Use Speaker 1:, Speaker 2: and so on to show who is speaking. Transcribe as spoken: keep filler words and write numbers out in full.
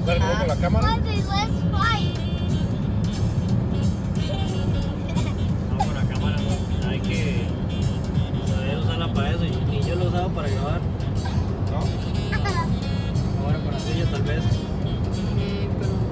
Speaker 1: ¿Usar el con la cámara?
Speaker 2: Papi, let's fight.
Speaker 3: No, con la cámara no. Hay que saber usarla para eso. Y yo lo he usado para grabar.
Speaker 1: No.
Speaker 3: Ahora con la tuya tal vez.
Speaker 4: Eh, pero